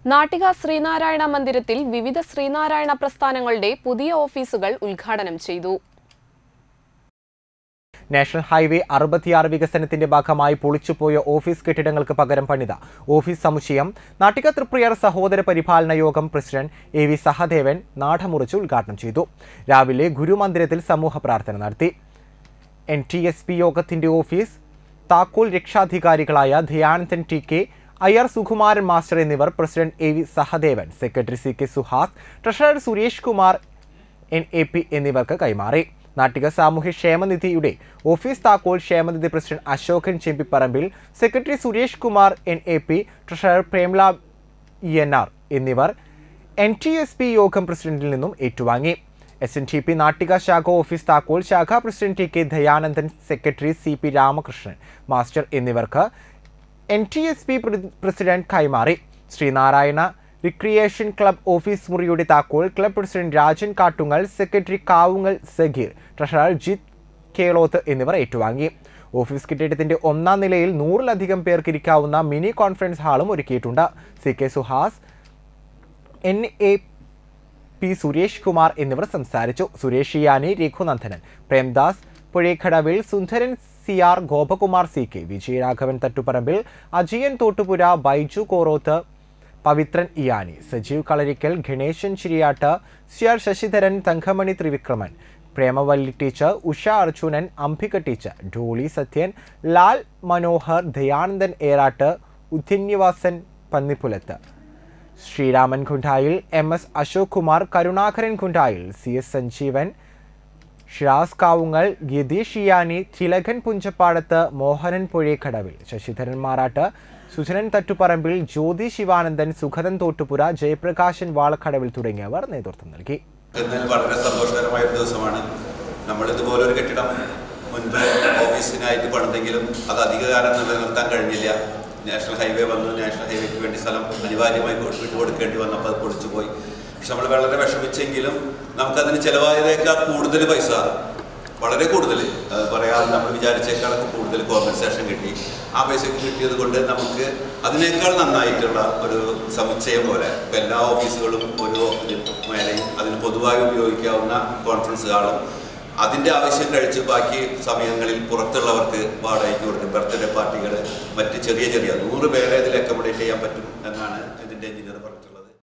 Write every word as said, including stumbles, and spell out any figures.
നാട്ടിക ശ്രീനാരായണ മന്ദിരത്തിൽ വിവിധ ശ്രീനാരായണ പ്രസ്ഥാനങ്ങളുടെ പുതിയ ഓഫീസുകൾ ഉദ്ഘാടനം ചെയ്തു. നാഷണൽ ഹൈവേ അറുപത്തിയാറ് വികസനത്തിന്റെ ഭാഗമായി പൊളിച്ചുപോയ ഓഫീസ് കെട്ടിടങ്ങൾക്ക് പകരം പണിത ഓഫീസ് സമുച്ചയം നാട്ടിക തൃപ്രിയർ സഹോദര പരിപാലന യോഗം പ്രസിഡന്റ് എ വി സഹദേവൻ നാടമുറിച്ച് ഉദ്ഘാടനം ചെയ്തു. രാവിലെ ഗുരുമന്ദിരത്തിൽ സമൂഹ പ്രാർത്ഥന നടത്തി. എൻ ടി എസ് പി യോഗത്തിന്റെ ഓഫീസ് താക്കോൽ രക്ഷാധികാരികളായ Dhyanandan T K, I R Sukumaran master എന്നിവർ president A V Sahadevan, secretary C K Suhas, treasurer Suresh Kumar N A P എന്നിവർക്ക് കൈമാറി. നാട്ടിക സാമൂഹ്യ ക്ഷേമനിധിയുടെ ഓഫീസ് താക്കോൽ ക്ഷേമനിധി president Ashokan Chembipparambil, secretary Suresh Kumar N A P, treasurer Premla E N R എന്നിവർ എൻ ടി എസ് പി യോഗം പ്രസിഡന്റിൽ നിന്നും ഏറ്റുവാങ്ങി. S N T P Nattika ശാഖ ഓഫീസ് താക്കോൽ ശാഖാ president T K Dayanandan, secretary C P Ramakrishnan master എന്നിവർക്ക് N T S P president കൈമാറി. ശ്രീനാരായണ റിക്രിയേഷൻ ക്ലബ് ഓഫീസ് മുറിയുടെ താക്കോൽ club president Rajan Kattungal, secretary Kavungal Sageer, treasurer Jith Keloth എന്നിവർ ഏറ്റുവാങ്ങി. ഓഫീസ് കെട്ടിടത്തിന്റെ ഒന്നാം നിലയിൽ നൂറിലധികം പേർക്ക് ഇരിക്കാവുന്ന മിനി കോൺഫറൻസ് ഹാളും ഒരുക്കിയിട്ടുണ്ട്. C K Suhas, N A P Suresh Kumar എന്നിവർ സംസാരിച്ചു. Suresh Iyani, Raghunandanan, Premdas Puzhekkadavil, Sundaran C R, Gopakumar C K, Vijayaraghavan Thattuparambil, Ajayan Thottupura, Baiju Koroth, Pavithran Iyani, Sajeev Kalarikkal, Ganeshan Chiriyattu, C R Sasidharan, Thankamani Thrivikraman, Premavalli teacher, Usha Arjunan, Ambika teacher, Dolly Sathyan, Lal Manohar, Dayanandan Erattu, Udyanyavasan Pannipulath, Sreeraman Kundayil, M S Ashok Kumar, Karunakaran Kundayil, C S Sanjeevan, Shiraz Kavungal, ഗിതീഷ് ഇയാനി, Thilakan Punchapadath, Mohanan Puzhekkadavil, Sasidharan Marattu, Sujanan Thattuparambil, Jyothi Sivanandan, Sukhadan Thottupura, Jayaprakashan Valakkadavil തുടങ്ങിയവർ നേതൃത്വം നൽകി. എന്നാൽ വളരെ സന്തോഷകരമായ ഒരു ദിവസമാണ്. നമ്മൾ ഇതുപോലൊരു കെട്ടിടം മുൻപ് ഓഫീസിനായിട്ട് പണിതെങ്കിലും അത് അധികകാലം നിലനിർത്താൻ കഴിഞ്ഞില്ല. നാഷണൽ ഹൈവേ വന്നു. നാഷണൽ ഹൈവേക്ക് വേണ്ടി സ്ഥലം അനിവാര്യമായി വിട്ടു കൊടുക്കേണ്ടി വന്നപ്പോൾ അത് പൊളിച്ചു പോയി. പക്ഷെ നമ്മൾ വളരെ വിഷമിച്ചെങ്കിലും നമുക്കതിന് ചിലവായതേക്കാൾ കൂടുതൽ പൈസ, വളരെ കൂടുതൽ പറയാതെ നമ്മൾ വിചാരിച്ചേക്കാളൊക്കെ കൂടുതൽ കോമ്പൻസേഷൻ കിട്ടി. ആ പൈസക്ക് കിട്ടിയത് കൊണ്ട് നമുക്ക് അതിനേക്കാൾ നന്നായിട്ടുള്ള ഒരു സമുച്ചയം പോലെ ഇപ്പം എല്ലാ ഓഫീസുകളും ഓരോ മേലെയും അതിന് പൊതുവായി ഉപയോഗിക്കാവുന്ന കോൺഫറൻസ് ഹാളും അതിൻ്റെ ആവശ്യം കഴിച്ച് ബാക്കി സമയങ്ങളിൽ പുറത്തുള്ളവർക്ക് വാടകയ്ക്ക് കൊടുക്കും. ബർത്ത്ഡേ പാർട്ടികൾ, മറ്റ് ചെറിയ ചെറിയ നൂറ് പേരെ ഇതിൽ അക്കോമഡേറ്റ് ചെയ്യാൻ പറ്റും എന്നാണ് ഇതിൻ്റെ എഞ്ചിനീയർ പറഞ്ഞത്.